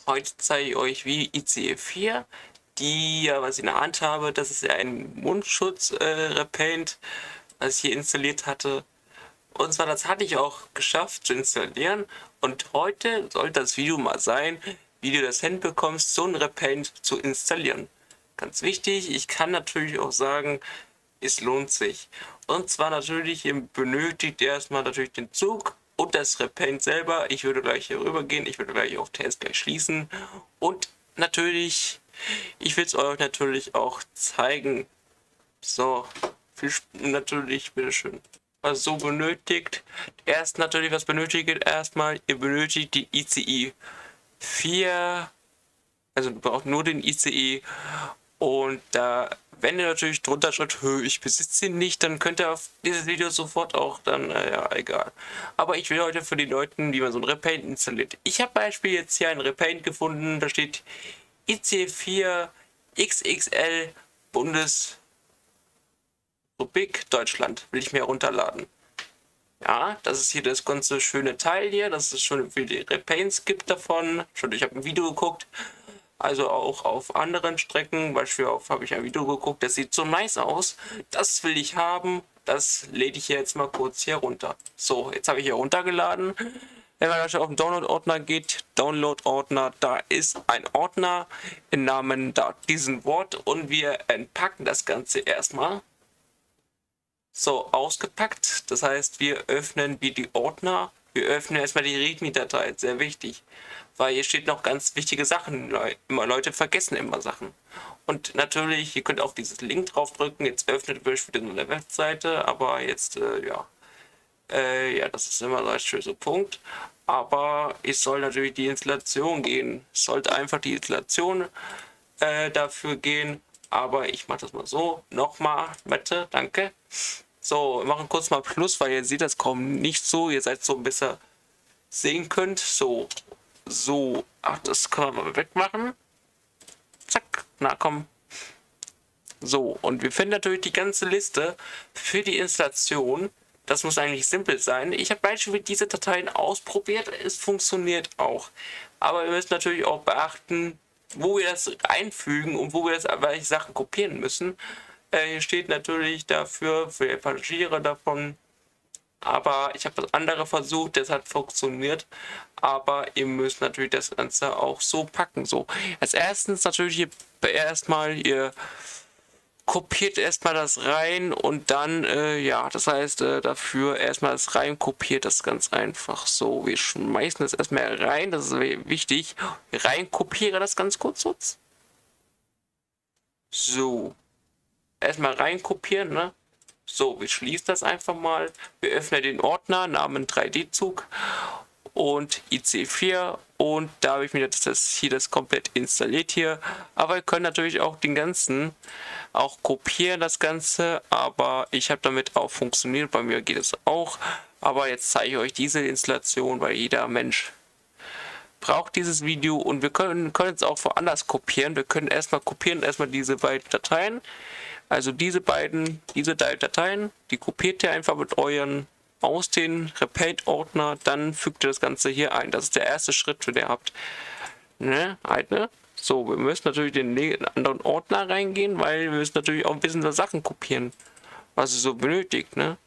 Heute zeige ich euch, wie ICE4, die ja, was ich in der Hand habe, das ist ja ein Mundschutz-Repaint, was ich hier installiert hatte. Und zwar, das hatte ich auch geschafft zu installieren. Und heute soll das Video mal sein, wie du das hinbekommst, so ein Repaint zu installieren. Ganz wichtig, ich kann natürlich auch sagen, es lohnt sich. Und zwar natürlich, ihr benötigt erstmal natürlich den Zug und das Repaint selber. Ich würde gleich hier rüber gehen, ich würde gleich auf Test gleich schließen. Und natürlich, ich will es euch natürlich auch zeigen. So, natürlich, bitteschön. Was so benötigt. Erst natürlich, was benötigt ihr erstmal? Ihr benötigt die ICE 4. Also du braucht nur den ICE. Und da, wenn ihr natürlich drunter schreibt, ich besitze ihn nicht, dann könnt ihr auf dieses Video sofort auch dann, ja, egal. Aber ich will heute für die Leute, wie man so ein Repaint installiert. Ich habe Beispiel jetzt hier ein Repaint gefunden, da steht IC4 XXL Bundesrepublik Deutschland. Will ich mir herunterladen. Ja, das ist hier das ganze schöne Teil hier, dass es schon viele Repaints gibt davon. Ich habe ein Video geguckt. Also auch auf anderen Strecken, beispielsweise habe ich ein Video geguckt, das sieht so nice aus. Das will ich haben, das lädt ich jetzt mal kurz hier runter. So, jetzt habe ich hier runtergeladen. Wenn man auf den Download-Ordner geht, Download-Ordner, da ist ein Ordner im Namen diesen Wort und wir entpacken das Ganze erstmal. So, ausgepackt, das heißt, wir öffnen wie die Ordner. Wir öffnen erstmal die README-Datei, sehr wichtig, weil hier steht noch ganz wichtige Sachen. Leute vergessen immer Sachen. Und natürlich, ihr könnt auf dieses Link drauf drücken, jetzt öffnet euch wieder nur eine Webseite, aber jetzt, ja, das ist immer so ein schöner Punkt. Aber es soll natürlich die Installation gehen. Es sollte einfach die Installation dafür gehen, aber ich mache das mal so. Nochmal, bitte, danke. So, wir machen kurz mal Plus, weil ihr seht das kaum nicht so. Ihr seid so ein bisschen sehen könnt. So, ach, das können wir mal wegmachen. Zack, na komm. So, und wir finden natürlich die ganze Liste für die Installation. Das muss eigentlich simpel sein. Ich habe beispielsweise diese Dateien ausprobiert. Es funktioniert auch. Aber wir müssen natürlich auch beachten, wo wir das einfügen und wo wir das welche Sachen kopieren müssen. Hier steht natürlich dafür, für die Passagiere davon. Aber ich habe das andere versucht, das hat funktioniert. Aber ihr müsst natürlich das Ganze auch so packen. So, als erstes natürlich ihr kopiert erstmal das rein und dann, ja, das heißt, dafür erstmal das rein kopiert, das ganz einfach so. Wir schmeißen das erstmal rein, das ist wichtig. Rein kopiere das ganz kurz. So. Erstmal rein kopieren, ne? So, wir schließen das einfach mal. Wir öffnen den Ordner, Namen 3D-Zug und IC4 und da habe ich mir das komplett installiert hier. Aber ihr könnt natürlich auch den ganzen auch kopieren, das Ganze, aber ich habe damit auch funktioniert. Bei mir geht es auch. Aber jetzt zeige ich euch diese Installation, weil jeder Mensch braucht dieses Video und wir können es auch woanders kopieren. Wir können erstmal kopieren, diese beiden Dateien. Also diese Dateien, die kopiert ihr einfach mit euren aus den Repaint-Ordner, dann fügt ihr das Ganze hier ein. Das ist der erste Schritt, den ihr habt. Ne? So, wir müssen natürlich den anderen Ordner reingehen, weil wir müssen natürlich auch ein bisschen Sachen kopieren, was ihr so benötigt. Ne?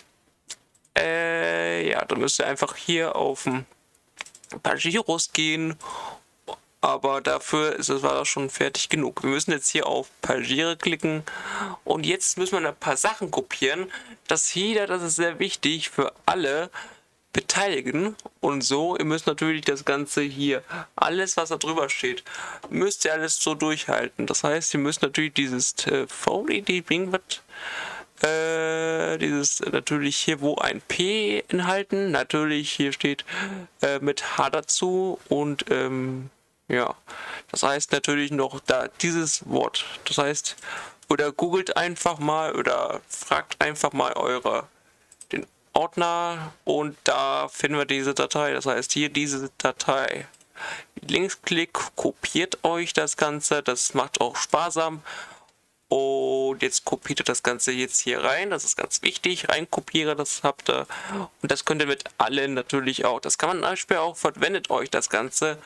Ja, dann müsst ihr einfach hier auf ein paar Giros gehen. Aber dafür war das schon fertig genug. Wir müssen jetzt hier auf Pagiere klicken und jetzt müssen wir ein paar Sachen kopieren, das ist sehr wichtig für alle Beteiligten und so. Ihr müsst natürlich das Ganze hier, alles was da drüber steht, müsst ihr alles so durchhalten. Das heißt, ihr müsst natürlich dieses VDD-Ding dieses natürlich hier, wo ein P enthalten, natürlich hier steht mit H dazu und ja, das heißt natürlich noch da dieses Wort. Das heißt, oder googelt einfach mal oder fragt einfach mal den Ordner und da finden wir diese Datei. Das heißt hier diese Datei. Linksklick, kopiert euch das Ganze. Das macht auch sparsam. Und jetzt kopiert ihr das Ganze jetzt hier rein. Das ist ganz wichtig. Rein kopiere, das habt ihr. Und das könnt ihr mit allen natürlich auch. Das kann man zum Beispiel auch, verwendet euch das Ganze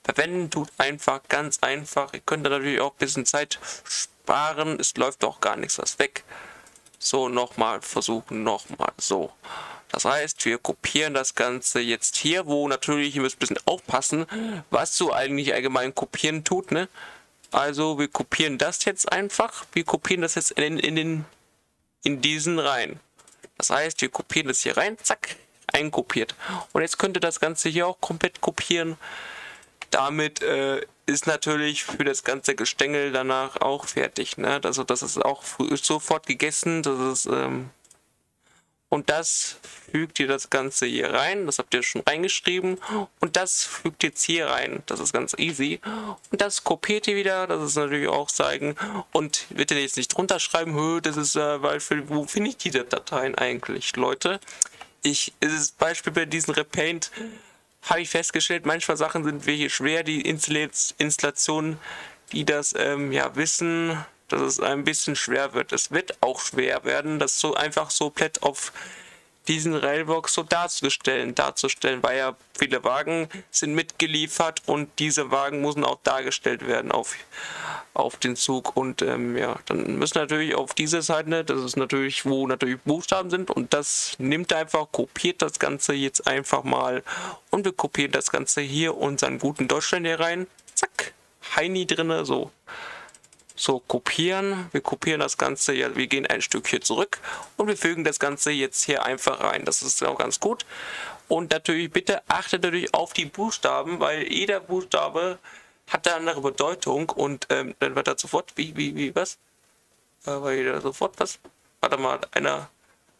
Verwenden tut einfach, ganz einfach. Ihr könnt natürlich auch ein bisschen Zeit sparen. Es läuft auch gar nichts was weg. So, nochmal versuchen, nochmal. So. Das heißt, wir kopieren das Ganze jetzt hier, wo natürlich, ihr müsst ein bisschen aufpassen, was so eigentlich allgemein kopieren tut, ne? Also, wir kopieren das jetzt einfach. Wir kopieren das jetzt in diesen rein. Das heißt, wir kopieren das hier rein, zack, einkopiert. Und jetzt könnt ihr das Ganze hier auch komplett kopieren. Damit ist natürlich für das ganze Gestängel danach auch fertig, ne? Also das ist auch sofort gegessen, das ist und das fügt ihr das Ganze hier rein, das habt ihr schon reingeschrieben und das fügt jetzt hier rein, das ist ganz easy und das kopiert ihr wieder, das ist natürlich auch zeigen und bitte jetzt nicht drunter schreiben, das ist, weil wo finde ich die Dateien eigentlich, Leute? Ist das Beispiel bei diesen Repaint habe ich festgestellt, manchmal Sachen sind wirklich schwer, die Installationen, die das ja wissen, dass es ein bisschen schwer wird. Es wird auch schwer werden, das so einfach so komplett auf diesen Railbox so darzustellen, weil ja viele Wagen sind mitgeliefert und diese Wagen müssen auch dargestellt werden auf den Zug und ja, dann müssen natürlich auf diese Seite, das ist natürlich, wo natürlich Buchstaben sind und das nimmt einfach, kopiert das Ganze jetzt einfach mal und wir kopieren das Ganze hier unseren guten Deutschland hier rein, zack, Heini drinne, so. So, kopieren. Wir kopieren das Ganze, ja, wir gehen ein Stück hier zurück und wir fügen das Ganze jetzt hier einfach rein. Das ist auch ganz gut. Und natürlich, bitte achtet natürlich auf die Buchstaben, weil jeder Buchstabe hat eine andere Bedeutung und dann wird er sofort, was? Weil jeder sofort was? Warte mal, hat einer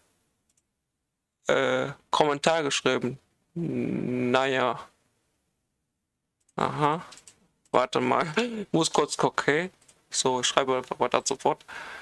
Kommentar geschrieben. Naja. Aha. Warte mal. Muss kurz gucken, okay? So, ich schreibe einfach mal das sofort.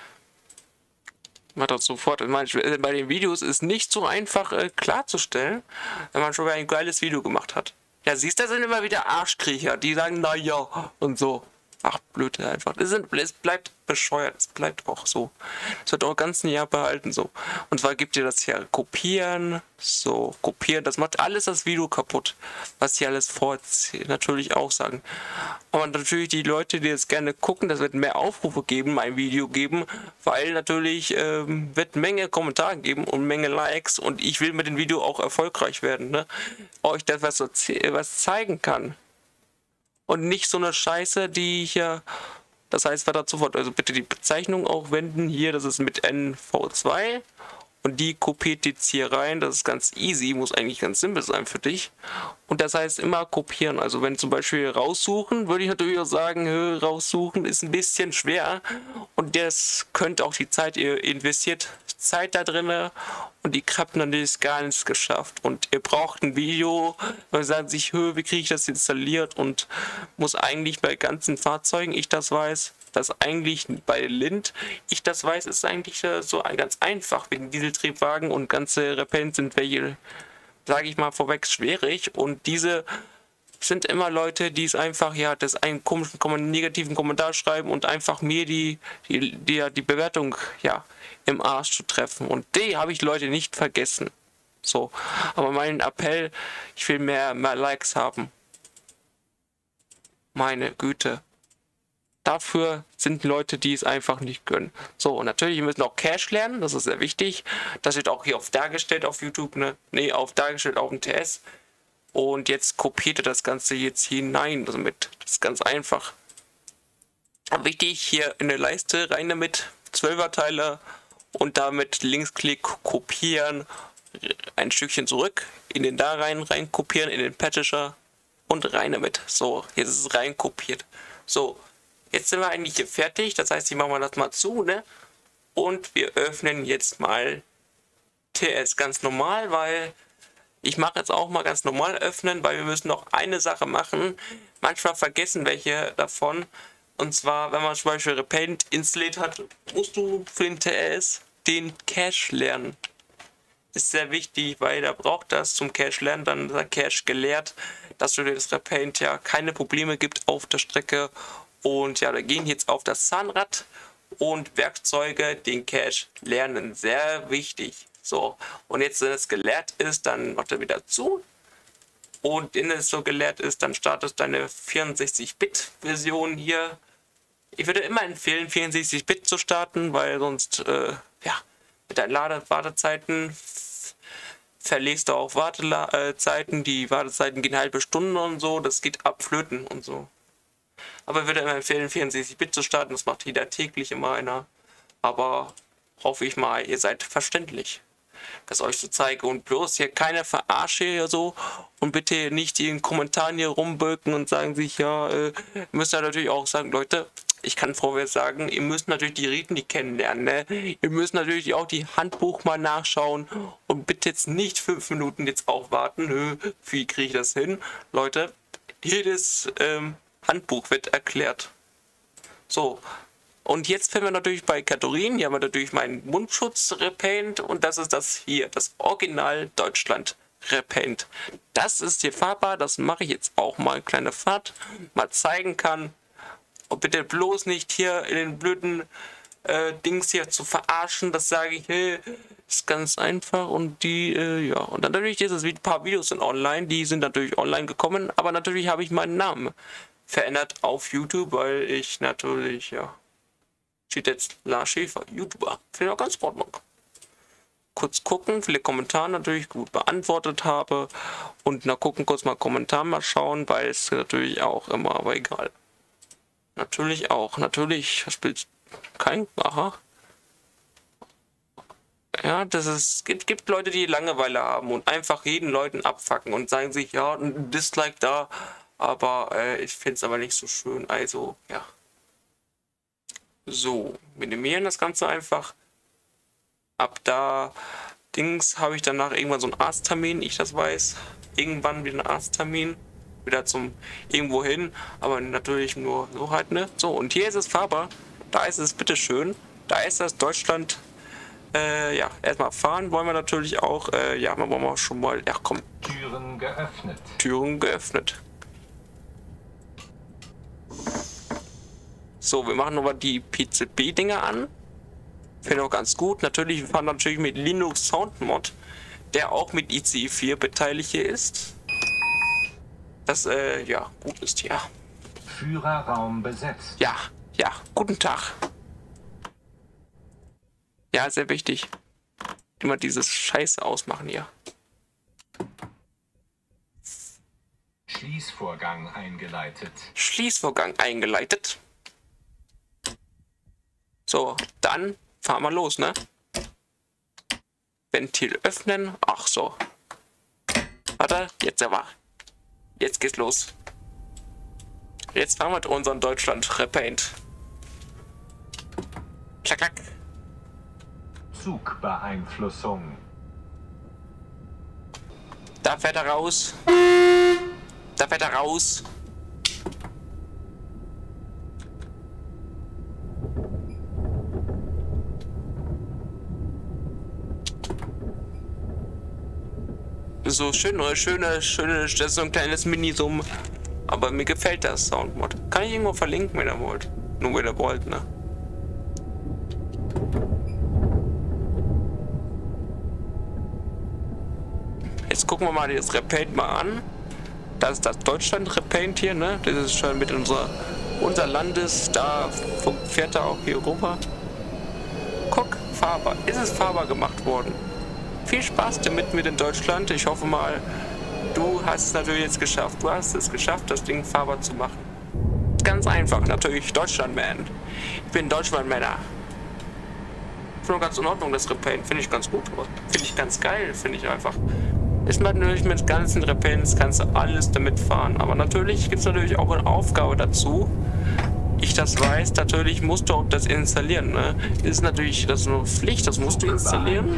Bei den Videos ist nicht so einfach klarzustellen, wenn man schon ein geiles Video gemacht hat. Ja, siehst du, da sind immer wieder Arschkriecher, die sagen, naja, und so. Ach, blöd einfach. Es bleibt bescheuert, es bleibt auch so. Es wird auch das ganze Jahr behalten so. Und zwar gibt ihr das hier kopieren, so, kopieren, das macht alles das Video kaputt, was hier alles vorzieht, natürlich auch sagen. Aber natürlich die Leute, die jetzt gerne gucken, das wird mehr Aufrufe geben, mein Video geben, weil natürlich wird Menge Kommentare geben und Menge Likes und ich will mit dem Video auch erfolgreich werden, ne? Euch das was zeigen kann. Und nicht so eine Scheiße, die hier, das heißt weiter sofort, also bitte die Bezeichnung auch wenden, hier, das ist mit NV2 und die kopiert jetzt hier rein, das ist ganz easy, muss eigentlich ganz simpel sein für dich und das heißt immer kopieren, also wenn zum Beispiel raussuchen, würde ich natürlich auch sagen, raussuchen ist ein bisschen schwer und das könnte auch die Zeit, ihr investiert Zeit da drin und die habt natürlich gar nichts geschafft und ihr braucht ein Video, weil ihr sagt sich, wie kriege ich das installiert und muss eigentlich bei ganzen Fahrzeugen, ich das weiß, dass eigentlich bei Lind, ich das weiß, ist eigentlich so ganz einfach, wegen Dieseltriebwagen und ganze Repaint sind welche, sage ich mal vorweg, schwierig und diese sind immer Leute, die es einfach, ja, das einen komischen, negativen Kommentar schreiben und einfach mir die Bewertung, ja, im Arsch zu treffen. Und die habe ich Leute nicht vergessen. So, aber mein Appell, ich will mehr Likes haben. Meine Güte. Dafür sind Leute, die es einfach nicht können. So, und natürlich, wir müssen auch Cache lernen, das ist sehr wichtig. Das wird auch hier auf dargestellt auf YouTube, ne? Nee, auf dargestellt auf dem TS. Und jetzt kopiert ihr das Ganze jetzt hinein damit. Das ist ganz einfach. Wichtig, hier in der Leiste rein damit, 12er Teile und damit Linksklick kopieren, ein Stückchen zurück, in den da rein kopieren, in den Patisher und rein damit. So, jetzt ist es rein kopiert. So, jetzt sind wir eigentlich hier fertig, das heißt, ich mache mal das mal zu, ne? Und wir öffnen jetzt mal TS ganz normal, weil ich mache jetzt auch mal ganz normal öffnen, weil wir müssen noch eine Sache machen. Manchmal vergessen welche davon. Und zwar, wenn man zum Beispiel Repaint installiert hat, musst du für den TS den Cache lernen. Ist sehr wichtig, weil da braucht das zum Cache lernen, dann ist der Cache gelehrt, dass du dir das Repaint ja keine Probleme gibt auf der Strecke. Und ja, wir gehen jetzt auf das Zahnrad und Werkzeuge, den Cache lernen. Sehr wichtig. So, und jetzt, wenn es gelehrt ist, dann macht er wieder zu und Innes so geleert ist, dann startest deine 64-Bit-Version hier. Ich würde immer empfehlen, 64-Bit zu starten, weil sonst, ja, mit deinen Wartezeiten verlegst du auch Wartezeiten. Die Wartezeiten gehen halbe Stunde und so, das geht ab Flöten und so. Aber ich würde immer empfehlen, 64-Bit zu starten, das macht jeder täglich immer einer. Aber hoffe ich mal, ihr seid verständlich, das euch so zeige. Und bloß hier keine Verarsche oder so. Und bitte nicht in den Kommentaren hier rumböken und sagen sich, ja, müsst ihr natürlich auch sagen, Leute, ich kann vorwärts sagen, ihr müsst natürlich die Riten kennenlernen, ne? Ihr müsst natürlich auch die Handbuch mal nachschauen und bitte jetzt nicht 5 Minuten jetzt auch warten. Wie kriege ich das hin? Leute, jedes Handbuch wird erklärt. So, und jetzt finden wir natürlich bei Katharine, hier haben wir natürlich meinen Mundschutz Repaint und das ist das hier, das Original Deutschland Repaint. Das ist hier fahrbar, das mache ich jetzt auch mal, eine kleine Fahrt, mal zeigen kann. Und bitte bloß nicht hier in den blöden Dings hier zu verarschen, das sage ich, hey, ist ganz einfach und die, ja, und dann natürlich ist es, ein paar Videos sind online, die sind natürlich online gekommen, aber natürlich habe ich meinen Namen verändert auf YouTube, weil ich natürlich, ja, steht jetzt Lars Schäfer, YouTuber, finde ich auch ganz in Ordnung. Kurz gucken, viele Kommentare natürlich gut beantwortet habe und na gucken, kurz mal Kommentar mal schauen, weil es natürlich auch immer, aber egal. Natürlich auch, natürlich, was willst du? Kein, aha. Ja, das ist, gibt Leute, die Langeweile haben und einfach jeden Leuten abfacken und sagen sich, ja, ein Dislike da, aber ich finde es aber nicht so schön, also, ja. So, minimieren das Ganze einfach. Ab da, Dings, habe ich danach irgendwann so einen Arzttermin, ich das weiß. Irgendwann wieder einen Arzttermin. Wieder zum irgendwo hin, aber natürlich nur so halt, ne? So, und hier ist es fahrbar. Da ist es bitteschön. Da ist das Deutschland. Ja, erstmal fahren wollen wir natürlich auch. Ja, wollen wir schon mal. Ja, komm. Türen geöffnet. Türen geöffnet. So, wir machen nochmal die PCB-Dinger an. Finde ich auch ganz gut. Natürlich, wir fahren natürlich mit Linux Sound Mod, der auch mit ICE4 beteiligt hier ist. Das, ja, gut ist, ja. Führerraum besetzt. Ja, ja, guten Tag. Ja, sehr wichtig. Immer dieses Scheiße ausmachen hier. Schließvorgang eingeleitet. Schließvorgang eingeleitet. So, dann fahren wir los, ne? Ventil öffnen. Ach so. Warte, jetzt aber. Jetzt geht's los. Jetzt fahren wir mit unserem Deutschland Repaint. Klack, klack. Zugbeeinflussung. Da fährt er raus. Da fährt er raus. So schöne, das ist so ein kleines Minisum. Aber mir gefällt das Soundmod. Kann ich irgendwo verlinken, wenn ihr wollt. Nur wenn ihr wollt, ne? Jetzt gucken wir mal das Repaint mal an. Das ist das Deutschland Repaint hier, ne? Das ist schon mit unser Landes, da fährt er auch hier rüber. Guck, fahrbar. Ist es fahrbar gemacht worden? Viel Spaß damit mit in Deutschland. Ich hoffe mal, du hast es natürlich jetzt geschafft. Du hast es geschafft, das Ding fahrbar zu machen. Ganz einfach, natürlich Deutschlandman. Ich bin Deutschlandmänner. Finde ganz in Ordnung, das Repaint. Finde ich ganz gut. Finde ich ganz geil, finde ich einfach. Ist natürlich mit ganzen Repaints kannst du alles damit fahren. Aber natürlich gibt es natürlich auch eine Aufgabe dazu. Ich das weiß, natürlich musst du auch das installieren. Ne? Ist natürlich, das ist eine Pflicht, das musst du installieren.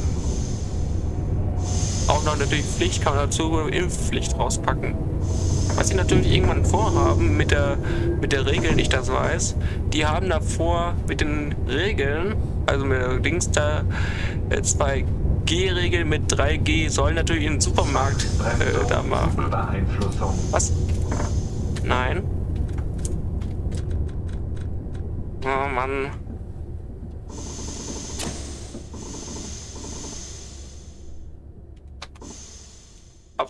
Auch noch natürlich Pflicht, kann man dazu Impfpflicht rauspacken. Was sie natürlich irgendwann vorhaben mit der Regel, ich das weiß, die haben davor mit den Regeln, also mit der Dings da, 2G-Regel mit 3G, sollen natürlich in den Supermarkt da machen. Was? Nein. Oh Mann.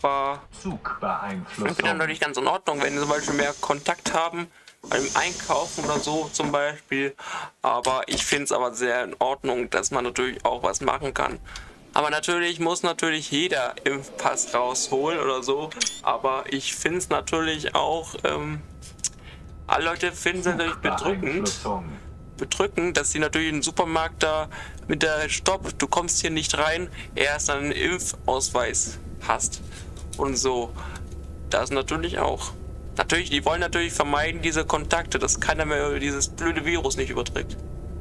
Zug ich finde Beeinflussung. natürlich ganz in Ordnung, wenn sie zum Beispiel mehr Kontakt haben beim Einkaufen oder so zum Beispiel. Aber ich finde es aber sehr in Ordnung, dass man natürlich auch was machen kann. Aber natürlich muss natürlich jeder Impfpass rausholen oder so. Aber ich finde es natürlich auch, alle Leute finden es natürlich bedrückend, dass sie natürlich im Supermarkt da mit der Stopp, du kommst hier nicht rein, erst einen Impfausweis hast und so. Das natürlich auch. Natürlich, die wollen natürlich vermeiden diese Kontakte, dass keiner mehr dieses blöde Virus nicht überträgt.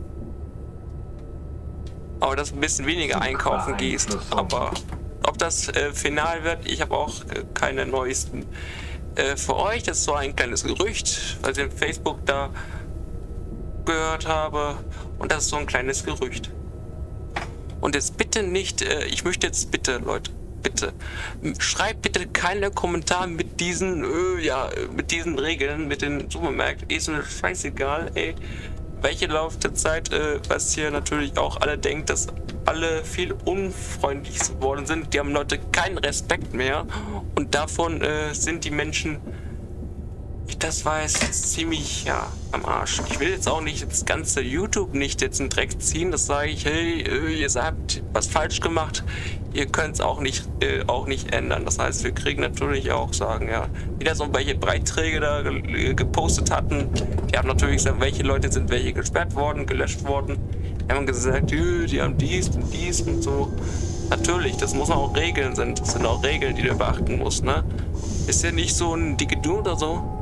Aber dass du ein bisschen weniger einkaufen gehst. Aber ob das final wird, ich habe auch keine neuesten für euch. Das ist so ein kleines Gerücht, was ich in Facebook da gehört habe. Und das ist so ein kleines Gerücht. Und jetzt bitte nicht, ich möchte jetzt bitte, Leute, bitte, schreibt bitte keine Kommentare mit diesen, mit diesen Regeln, mit den Supermärkten. Ist mir scheißegal, ey. Welche Laufzeit, was hier natürlich auch alle denkt, dass alle viel unfreundlich geworden sind. Die haben Leute keinen Respekt mehr. Und davon sind die Menschen, das weiß, ziemlich, am Arsch. Ich will jetzt auch nicht das ganze YouTube nicht jetzt in den Dreck ziehen. Das sage ich, hey, ihr habt was falsch gemacht. Ihr könnt es auch nicht ändern. Das heißt, wir kriegen natürlich auch sagen, wieder so welche Beiträge da gepostet hatten. Die haben natürlich gesagt, welche Leute sind welche gesperrt worden, gelöscht worden. Die haben gesagt, die haben dies und so. Natürlich, das muss auch Regeln sind. Das sind auch Regeln, die du beachten musst, ne? Ist ja nicht so ein dicke Du oder so.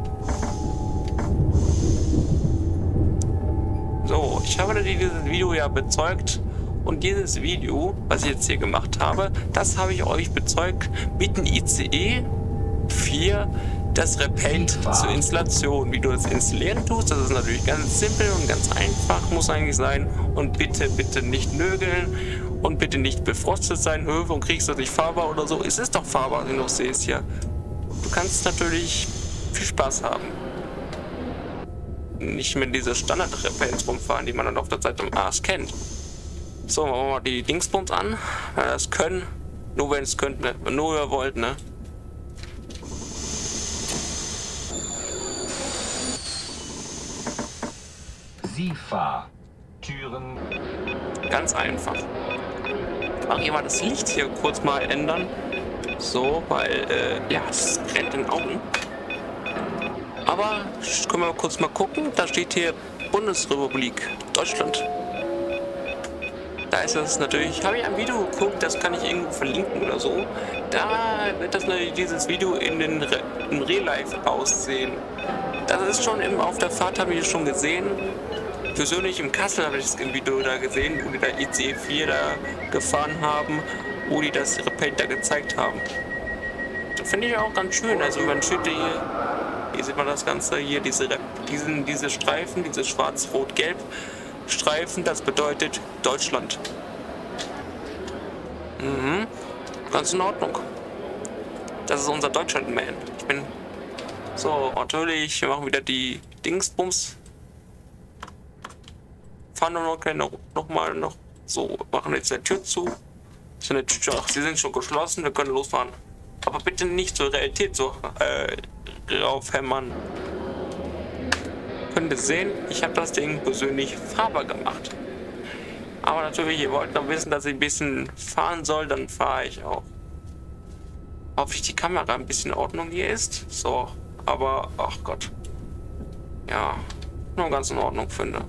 So, ich habe dieses Video ja bezeugt und dieses Video, was ich jetzt hier gemacht habe, das habe ich euch bezeugt mit dem ICE 4, das Repaint zur Installation. Wie du das installieren tust, das ist natürlich ganz simpel und ganz einfach, muss eigentlich sein. Und bitte, bitte nicht nörgeln und bitte nicht befrostet sein. Warum kriegst du das nicht fahrbar oder so? Es ist doch fahrbar, wie du noch siehst hier. Du kannst natürlich viel Spaß haben. Nicht mit diese Standard-Repaints rumfahren, die man dann auf der Seite am Arsch kennt. So, machen wir mal die Dingsbums an. Wenn wir das können. Nur wenn es könnt, ne? Nur ihr wollt, ne? Türen. Ganz einfach. Mach ich mal das Licht hier kurz mal ändern. So, weil, es brennt in den Augen. Aber können wir kurz mal gucken. Da steht hier Bundesrepublik Deutschland. Da ist es natürlich, habe ich ein Video geguckt, das kann ich irgendwo verlinken oder so. Da wird das natürlich dieses Video in Real Life aussehen. Das ist schon auf der Fahrt, habe ich schon gesehen. Persönlich im Kassel habe ich das Video da gesehen, wo die da ICE 4 da gefahren haben, wo die das Repaint da gezeigt haben. Das finde ich auch ganz schön. Also man steht hier sieht man das Ganze hier, diese Streifen, diese schwarz-rot-gelb Streifen, das bedeutet Deutschland. Ganz in Ordnung. Das ist unser Deutschland-Man. Ich bin so, natürlich, wir machen wieder die Dingsbums. Fahren wir noch mal so, machen jetzt die Tür zu. Ach, sie sind schon geschlossen, wir können losfahren. Aber bitte nicht zur Realität so raufhämmern. Könnt ihr sehen, ich habe das Ding persönlich fahrbar gemacht. Aber natürlich, ihr wollt noch wissen, dass ich ein bisschen fahren soll, dann fahre ich auch. Hoffe ich, die Kamera ein bisschen in Ordnung hier ist. So, aber, ach Gott. Ja, nur ganz in Ordnung finde.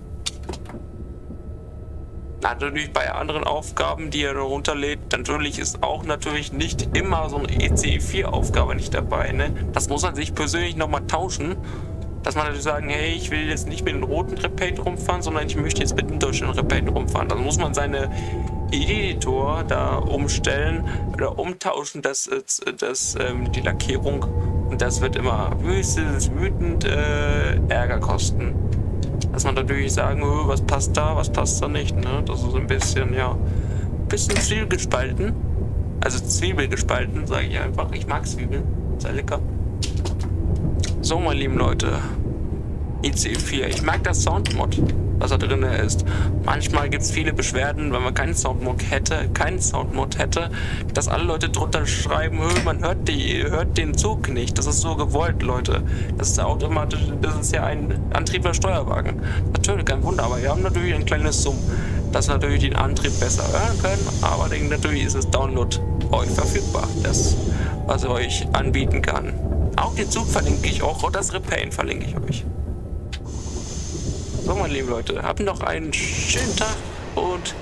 Natürlich bei anderen Aufgaben, die ihr runterlädt, natürlich ist auch natürlich nicht immer so eine ICE 4 Aufgabe nicht dabei, ne? Das muss man sich persönlich nochmal tauschen, dass man natürlich sagen, hey, ich will jetzt nicht mit dem roten Repaint rumfahren, sondern ich möchte jetzt mit dem deutschen Repaint rumfahren. Dann muss man seine Editor da umstellen oder umtauschen, die Lackierung, und das wird immer wütend Ärger kosten. Dass man natürlich sagen, was passt da nicht, ne? Das ist ein bisschen, zwiebelgespalten. Also Zwiebelgespalten, sage ich einfach. Ich mag Zwiebeln, sehr lecker. So, meine lieben Leute, IC4. Ich mag das Soundmod, was da drin ist. Manchmal gibt es viele Beschwerden, wenn man keinen Soundmod hätte, dass alle Leute drunter schreiben, man hört den Zug nicht. Das ist so gewollt, Leute. Das ist automatisch, das ist ja ein antriebender Steuerwagen. Natürlich, kein Wunder, aber wir haben natürlich ein kleines Zoom, das natürlich den Antrieb besser hören können, aber natürlich ist es Download euch verfügbar, das, was ich euch anbieten kann. Auch den Zug verlinke ich auch und das Repaint verlinke ich euch. So, meine lieben Leute, habt noch einen schönen Tag und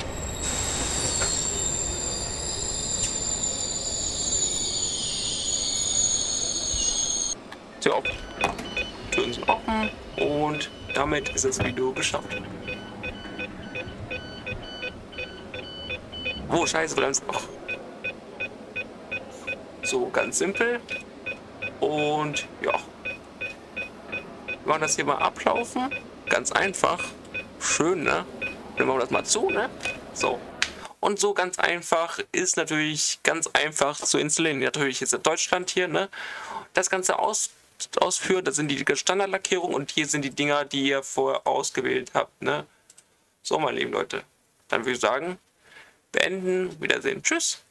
so, Türen sind offen und damit ist das Video geschafft. Oh, scheiße, bremst noch. So, ganz simpel. Und ja. Wir machen das hier mal ablaufen. Ganz einfach. Schön, ne? Dann machen wir das mal zu, ne? So. Und so ganz einfach ist natürlich ganz einfach zu installieren. Natürlich ist in Deutschland hier, ne? Das Ganze ausführen, das sind die Standardlackierungen und hier sind die Dinger, die ihr vorher ausgewählt habt, ne? So, meine lieben Leute. Dann würde ich sagen, beenden. Wiedersehen. Tschüss.